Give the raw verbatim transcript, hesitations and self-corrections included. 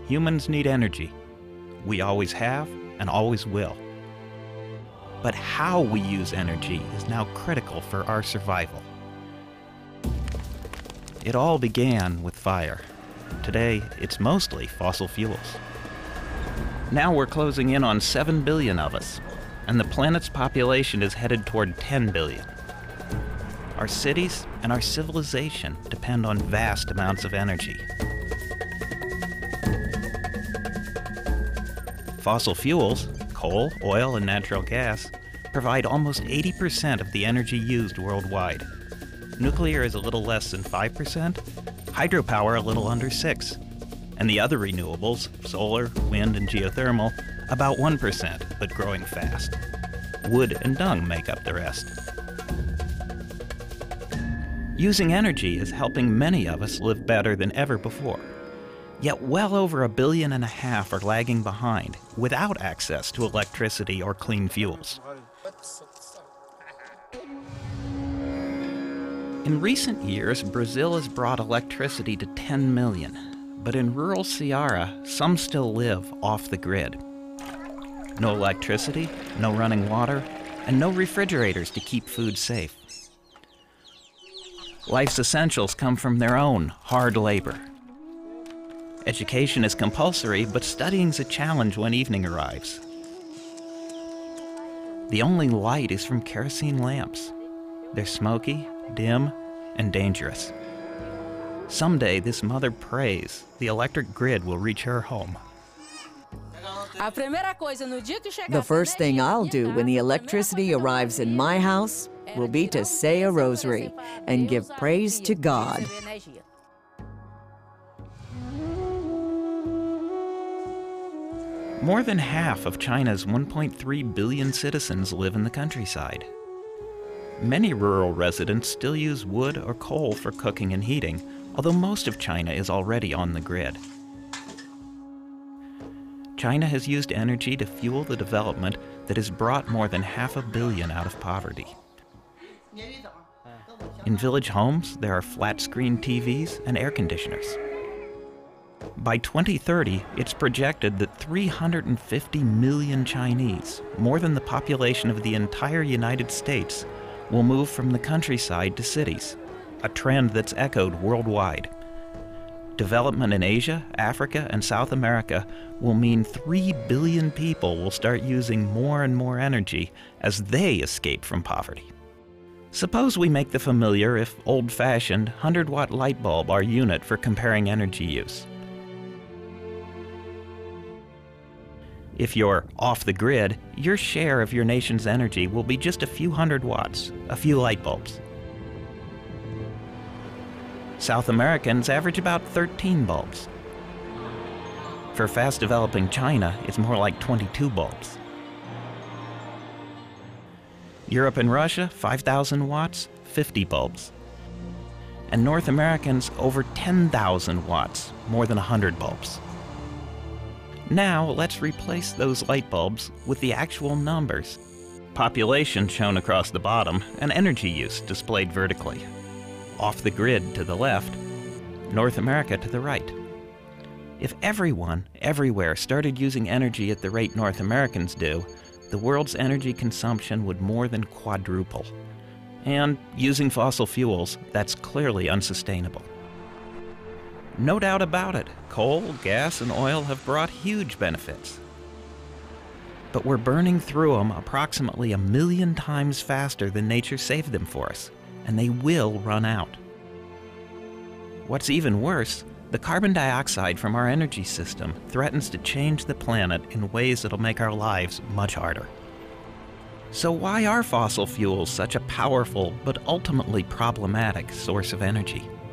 Humans need energy. We always have and always will. But how we use energy is now critical for our survival. It all began with fire. Today, it's mostly fossil fuels. Now we're closing in on seven billion of us, and the planet's population is headed toward ten billion. Our cities and our civilization depend on vast amounts of energy. Fossil fuels, coal, oil, and natural gas, provide almost eighty percent of the energy used worldwide. Nuclear is a little less than five percent, hydropower a little under six percent, and the other renewables, solar, wind, and geothermal, about one percent, but growing fast. Wood and dung make up the rest. Using energy is helping many of us live better than ever before. Yet well over a billion and a half are lagging behind without access to electricity or clean fuels. In recent years, Brazil has brought electricity to ten million, but in rural Ceará, some still live off the grid. No electricity, no running water, and no refrigerators to keep food safe. Life's essentials come from their own hard labor. Education is compulsory, but studying's a challenge when evening arrives. The only light is from kerosene lamps. They're smoky, dim, and dangerous. Someday, this mother prays the electric grid will reach her home. The first thing I'll do when the electricity arrives in my house will be to say a rosary and give praise to God. More than half of China's one point three billion citizens live in the countryside. Many rural residents still use wood or coal for cooking and heating, although most of China is already on the grid. China has used energy to fuel the development that has brought more than half a billion out of poverty. In village homes, there are flat-screen T Vs and air conditioners. By twenty thirty, it's projected that three hundred fifty million Chinese, more than the population of the entire United States, will move from the countryside to cities, a trend that's echoed worldwide. Development in Asia, Africa, and South America will mean three billion people will start using more and more energy as they escape from poverty. Suppose we make the familiar, if old-fashioned, one hundred watt light bulb our unit for comparing energy use. If you're off the grid, your share of your nation's energy will be just a few hundred watts, a few light bulbs. South Americans average about thirteen bulbs. For fast-developing China, it's more like twenty-two bulbs. Europe and Russia, five thousand watts, fifty bulbs. And North Americans, over ten thousand watts, more than one hundred bulbs. Now, let's replace those light bulbs with the actual numbers. Population shown across the bottom, and energy use displayed vertically. Off the grid to the left, North America to the right. If everyone, everywhere, started using energy at the rate North Americans do, the world's energy consumption would more than quadruple. And using fossil fuels, that's clearly unsustainable. No doubt about it, coal, gas, and oil have brought huge benefits. But we're burning through them approximately a million times faster than nature saved them for us, and they will run out. What's even worse, the carbon dioxide from our energy system threatens to change the planet in ways that'll make our lives much harder. So why are fossil fuels such a powerful but ultimately problematic source of energy?